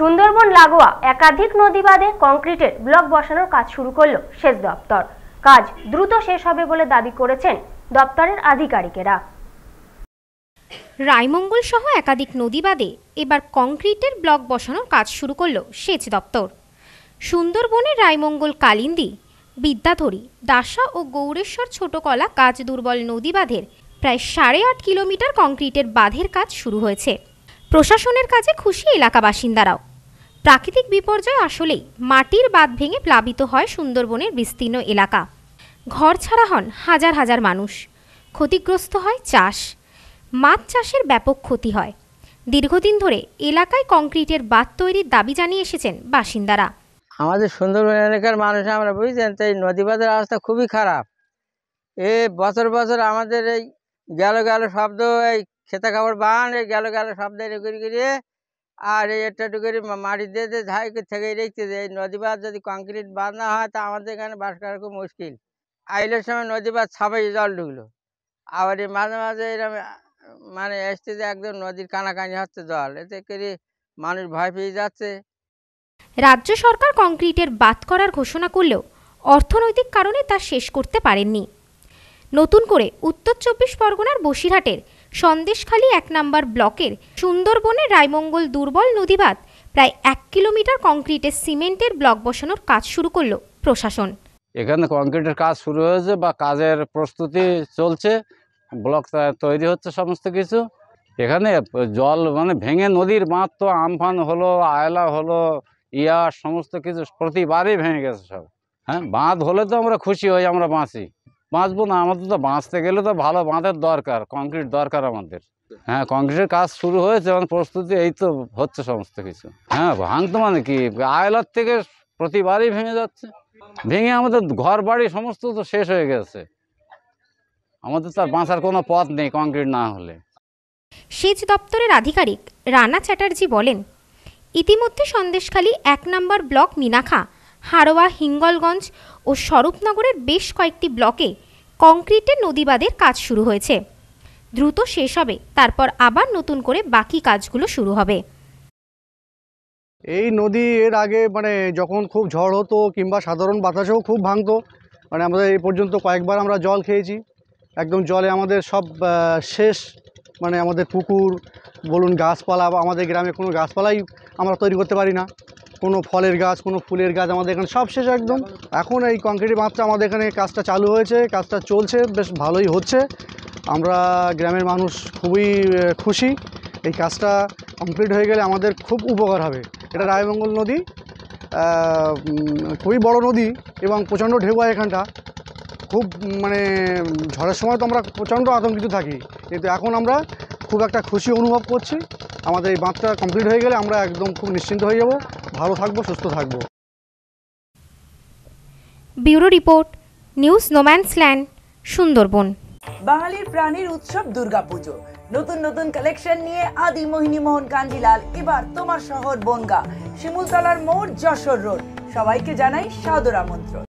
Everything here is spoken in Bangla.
সুন্দরবন লাগোয়া একাধিক নদী বাঁধে কংক্রিটের ব্লক বসানোর কাজ শুরু করল সেচ দপ্তর। কাজ দ্রুত শেষ হবে বলে দাবি করেছেন দপ্তরের আধিকারিকেরা। রায়মঙ্গল সহ একাধিক নদী বাঁধে এবার কংক্রিটের ব্লক বসানোর কাজ শুরু করল সেচ দপ্তর। সুন্দরবনের রায়মঙ্গল, কালিন্দী, বিদ্যাধরী, দাসা ও গৌরেশ্বর ছোটকলা কাজ দুর্বল নদী বাঁধের প্রায় 8.5 কিলোমিটার কংক্রিটের বাঁধের কাজ শুরু হয়েছে। প্রশাসনের কাজে খুশি এলাকা বাসিন্দারাও। প্রাকৃতিক বিপর্যয় আসলেই মাটির বাঁধ ভেঙে প্লাবিত হয় সুন্দরবনের বিস্তীর্ণ এলাকা। ঘর ছাড়া হন হাজার হাজার মানুষ। ক্ষতিগ্রস্ত হয় চাষ, মাছ চাষের ব্যাপক ক্ষতি হয়। দীর্ঘদিন ধরে এলাকায় কংক্রিটের বাঁধ তৈরির দাবি জানিয়ে এসেছেন বাসিন্দারা। আমাদের সুন্দরবন এলাকার মানুষ আমরা বুঝছেন তো এই নদী বাঁধের অবস্থা খুবই খারাপ। বছর বছর আমাদের এই গেল শব্দ, এই খেতা কাপড় বান, এই গেল শব্দ করে আর এই একটু করে মাটি দিয়ে ঝাই থেকে রেখতে এই নদী বাঁধ যদি কংক্রিট বাঁধ না হয় তা আমাদের এখানে বাস করা খুব মুশকিল। আইলের সময় নদী বাঁধ ছাপাই জল ঢুকলো, আবার এই মাঝে মাঝে এরকম মানে এসছে যে একদম নদীর কানাকানি হচ্ছে জল, এতে করে মানুষ ভয় পেয়ে যাচ্ছে। রাজ্য সরকার কংক্রিটের বাঁধ করার ঘোষণা করলেও অর্থনৈতিক কারণে তা শেষ করতে পারেননি। নতুন করে উত্তর 24 পরগনার বসিরহাটের সন্দেশখালী 1 নম্বর ব্লকের সুন্দরবনের রায়মঙ্গল দুর্বল নদীবাঁধ প্রায় 1 কিলোমিটার কংক্রিটের সিমেন্টের ব্লক বসানোর কাজ শুরু করল প্রশাসন। এখানে কংক্রিটের কাজ শুরু হয়েছে বা কাজের প্রস্তুতি চলছে, ব্লক তৈরি হচ্ছে সমস্ত কিছু। এখানে জল মানে ভেঙে নদীর বাঁধ তো আমফান হলো, আয়লা হলো, ইয়ার সমস্ত কিছু প্রতিবারই ভেঙে গেছে সব। হ্যাঁ, বাঁধ হলে তো আমরা খুশি হই, আমরা বাঁচি। বাঁচবো না, আমাদের তো বাঁচতে গেলে তো ভালো বাঁধের দরকার, কংক্রিট দরকার আমাদের। হ্যাঁ, কংক্রিটের কাজ শুরু হয়েছে, মানে প্রস্তুতি এই তো হচ্ছে সমস্ত কিছু। হ্যাঁ, ভাঙতো মানে কি আয়লার থেকে প্রতিবারই ভেঙে যাচ্ছে। ভেঙে আমাদের ঘর বাড়ি সমস্ত তো শেষ হয়ে গেছে, আমাদের তো আর বাঁচার কোনো পথ নেই কংক্রিট না হলে। সেচ দপ্তরের আধিকারিক রানা চ্যাটার্জি বলেন, ইতিমধ্যে সন্দেশখালী 1 নম্বর ব্লক, মিনাখা, হাড়োয়া, হিঙ্গলগঞ্জ ও স্বরূপনগরের বেশ কয়েকটি ব্লকে কংক্রিটের নদীবাঁধের কাজ শুরু হয়েছে। দ্রুত শেষ হবে, তারপর আবার নতুন করে বাকি কাজগুলো শুরু হবে। এই নদী এর আগে মানে যখন খুব ঝড় হতো কিংবা সাধারণ বাতাসেও খুব ভাঙতো, মানে আমাদের এই পর্যন্ত কয়েকবার আমরা জল খেয়েছি। একদম জলে আমাদের সব শেষ, মানে আমাদের পুকুর বলুন, গাছপালা, আমাদের গ্রামে কোনো গাছপালাই আমরা তৈরি করতে পারি না। কোনো ফলের গাছ, কোনো ফুলের গাছ আমাদের এখানে সব শেষ একদম। এখন এই কংক্রিটের বাঁধটা আমাদের এখানে কাজটা চালু হয়েছে, কাজটা চলছে, বেশ ভালোই হচ্ছে। আমরা গ্রামের মানুষ খুবই খুশি। এই কাজটা কমপ্লিট হয়ে গেলে আমাদের খুব উপকার হবে। এটা রায়মঙ্গল নদী, খুবই বড় নদী এবং প্রচণ্ড ঢেউ হয় এখানটা। খুব মানে ঝড়ের সময় তো আমরা প্রচণ্ড আতঙ্কিত থাকি, কিন্তু এখন আমরা খুব একটা খুশি অনুভব করছি। আমাদের এই বাঁধটা কমপ্লিট হয়ে গেলে আমরা একদম খুব নিশ্চিন্ত হয়ে যাব, ভালো থাকবো, সুস্থ থাকবো। Bureau report, news no man's land, Sundarban. বাঙালির প্রাণীর উৎসব দুর্গাপুজো। নতুন নতুন কালেকশন নিয়ে আদি মোহিনী মোহন কাঞ্জিলাল এবার তোমার শহর বনগাঁ, শিমুলতলার মোড়, যশোর রোড। সবাইকে জানাই সাদর আমন্ত্রণ।